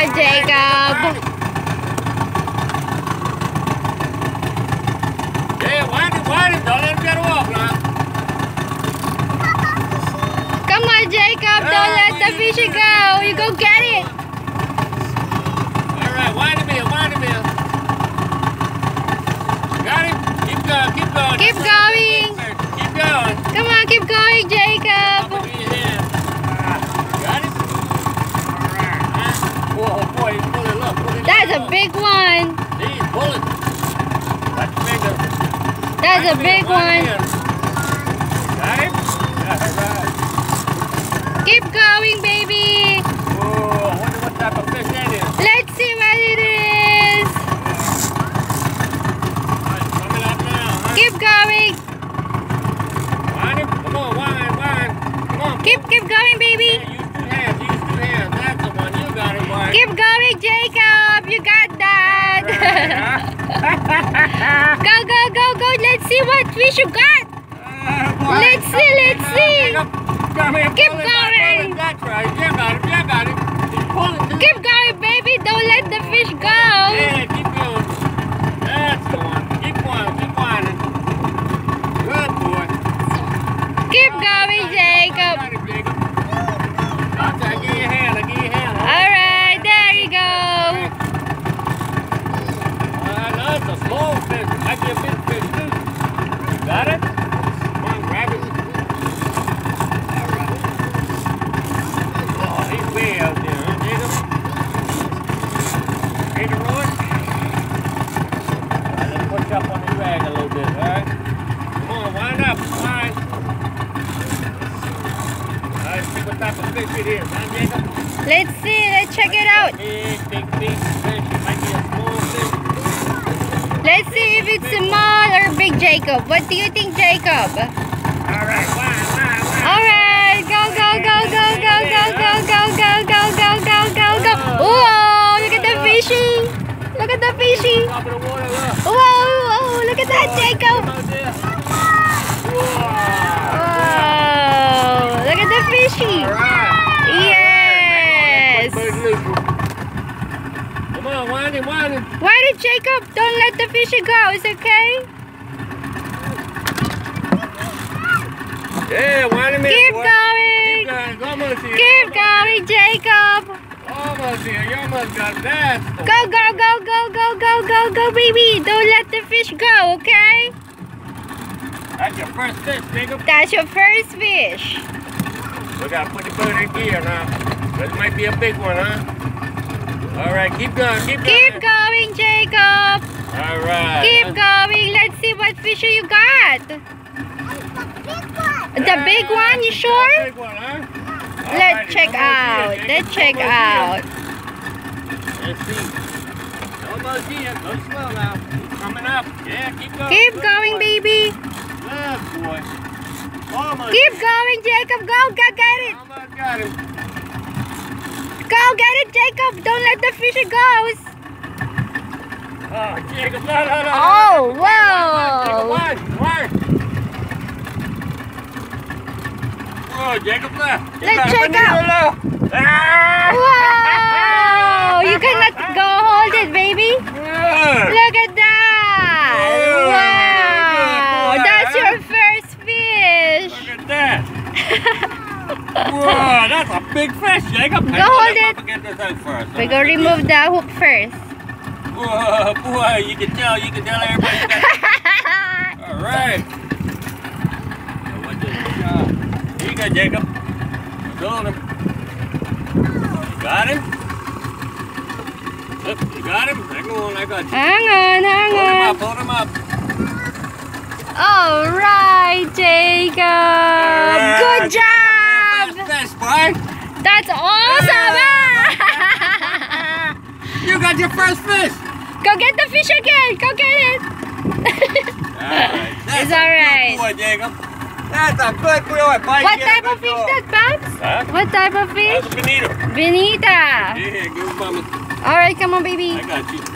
on, Jacob. Yeah, wind it. Don't let him get off now. Come on, Jacob. Don't let the fishy go. You go get it. All right, wind him in. Got him? Keep going. Keep going. Keep going. Come on, keep going, Jacob. Got it? All right. Whoa, boy, he's pulling. Look. That's a big one. He's pulling. That's bigger. That's a big one. Got him? All right. Keep going, baby. Whoa, I wonder what type of fish that is. Let's see what it is. Coming up now, huh? Keep going. Wind him. Come on, wind. Come on. Keep going, baby. Yeah, use two hands. That's the one. You got it, wind. Keep going, Jacob. You got that. Go. Let's see what fish you got. Let's see. Keep going. That's right. You got him. He's pulling. Keep going, baby. Don't let the fish go. Yeah, keep going. That's the one. Keep winding. Good boy. Keep going, Jacob. Got him, Jacob. I'll give you a hand. All right, there you go. That's a small fish. Might be a big fish too. You got it? Come on, grab it. All right. Oh, he's way out there, huh, Jacob? Ready to roll it? All right, let's push up on the drag a little bit, all right? Come on, wind up. Wind. All right, see what type of fish it is, huh, Jacob? Let's see. Let's check it out. Big fish. It might be a small fish. Let's see if it's small or big, Jacob. What do you think, Jacob? All right, wind. All right, go. Whoa, look at the fishy. Top of the water, look. Whoa, look at that, Jacob. Whoa, look at the fishy. All right. Yes. Come on, wind him. Why did Jacob? Don't let the fishy go, is it okay? Yeah, wind him in, Keep boy. going. Almost here. Keep going, Jacob. Almost here. You almost got that. Go, baby. Don't let the fish go, okay? That's your first fish, Jacob. That's your first fish. We gotta put the boat in gear now. This might be a big one, huh? All right, keep going. Keep going, Jacob. All right. Keep going. Let's see what fish you got. The big one, you sure? Big one, huh? Let's check out. Let's see. Almost here. Go slow now. He's coming up. Yeah, keep going. Keep going, baby. Good boy. Almost. Keep going, Jacob. Go get it. Almost got him. Go get it, Jacob. Don't let the fish go. Oh, Jacob, no. Oh, whoa. One. Oh, Jacob, left. Let's check out. Whoa. You cannot go hold it, baby. Look at that. Wow. That's your first fish. Look at that. Whoa, that's a big fish, Jacob. Go hold it. Get this out first. We're going to remove the hook first. Whoa, boy, you can tell everybody. All right. Here you go, Jacob. Hold him. You got him? Look, you got him? Hang on, I got you. Hang on. Hold him up. All right, Jacob. Good job. Fish, boy. That's awesome. You got your first fish. Go get the fish again. Go get it. It's all right. Good boy, Jacob. That's a good boy. What type of fish that, Babs? Huh? What type of fish? That's a bonito. Bonita. Yeah, good mama. All right, come on, baby. I got you.